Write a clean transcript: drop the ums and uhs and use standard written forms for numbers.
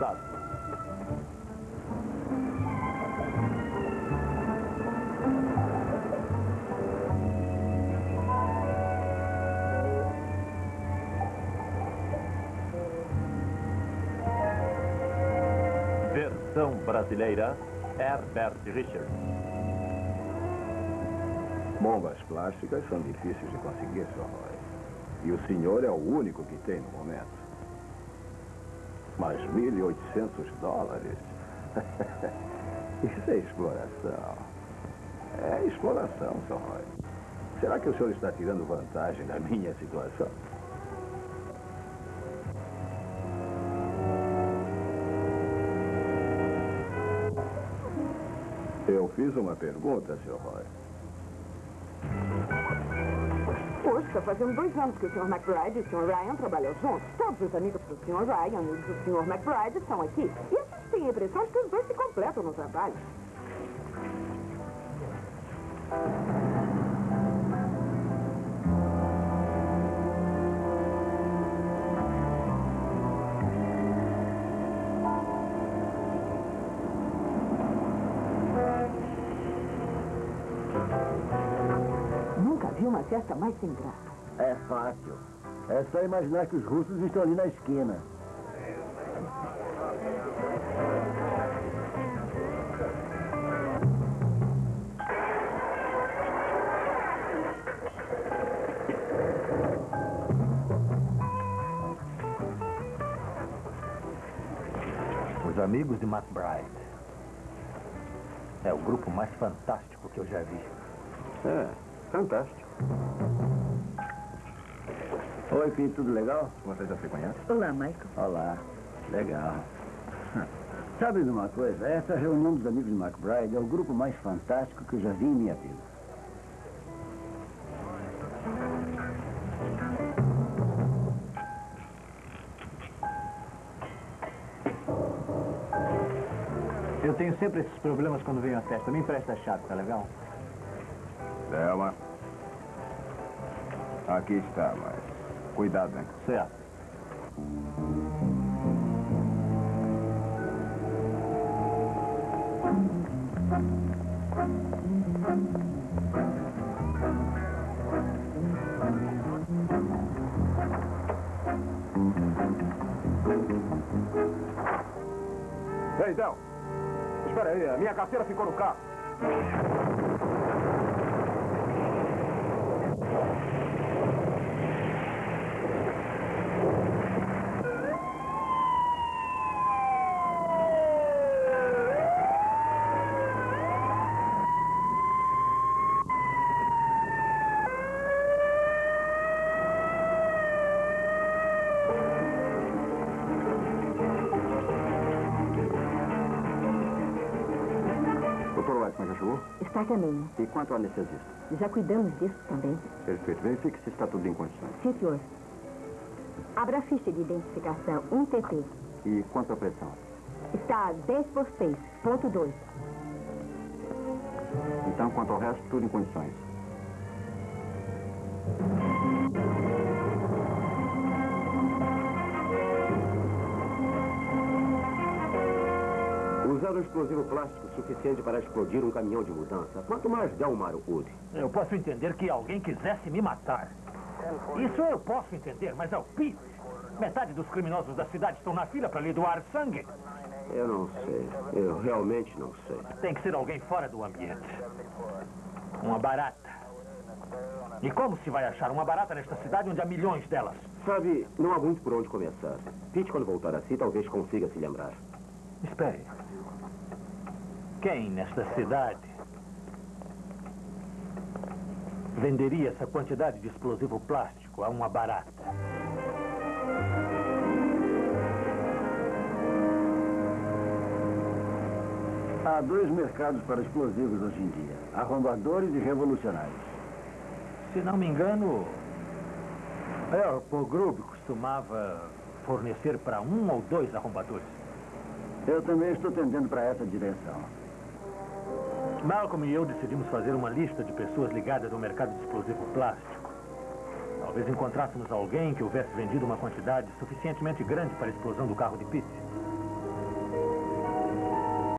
localizado. Versão brasileira, Herbert Richards. Bombas plásticas são difíceis de conseguir, Sr. Roy. E o senhor é o único que tem no momento. Mas $1.800? Isso é exploração. É exploração, Sr. Roy. Será que o senhor está tirando vantagem da minha situação? Eu fiz uma pergunta, Sr. Roy. Poxa, fazendo 2 anos que o Sr. McBride e o Sr. Ryan trabalham juntos. Todos os amigos do Sr. Ryan e do Sr. McBride estão aqui. E a gente tem a impressão de que os dois se completam no trabalho. Uma festa mais sem graça. É fácil. É só imaginar que os russos estão ali na esquina. Os amigos de McBride. É o grupo mais fantástico que eu já vi. É, fantástico. Oi, Pete, tudo legal? Você já se conhece? Olá, Michael. Olá. Legal. Sabe de uma coisa? Essa reunião dos amigos de McBride é o grupo mais fantástico que eu já vi em minha vida. Eu tenho sempre esses problemas quando venho à festa. Me empresta a chave, tá legal? Selma. Aqui está, mas cuidado, né? Certo. Ei, Del. Espera aí, a minha carteira ficou no carro. Está a caminho. E quanto ao anestesista? Já cuidamos disso também. Perfeito. Verifique se está tudo em condições. Sim, senhor. Abra a ficha de identificação 1TP. E quanto à pressão? Está a 10 por 6, ponto 2. Então, quanto ao resto, tudo em condições. Usar um explosivo plástico suficiente para explodir um caminhão de mudança. Quanto mais Delmar Wood. Eu posso entender que alguém quisesse me matar. Isso eu posso entender, mas é o Pete. Metade dos criminosos da cidade estão na fila para lhe doar sangue. Eu não sei. Eu realmente não sei. Tem que ser alguém fora do ambiente. Uma barata. E como se vai achar uma barata nesta cidade onde há milhões delas? Sabe, não há muito por onde começar. Pete, quando voltar assim, talvez consiga se lembrar. Espere. Quem nesta cidade venderia essa quantidade de explosivo plástico a uma barata? Há 2 mercados para explosivos hoje em dia. Arrombadores e revolucionários. Se não me engano, o Group costumava fornecer para 1 ou 2 arrombadores. Eu também estou tendendo para essa direção. Malcolm e eu decidimos fazer uma lista de pessoas ligadas ao mercado de explosivo plástico. Talvez encontrássemos alguém que houvesse vendido uma quantidade suficientemente grande para a explosão do carro de Pete.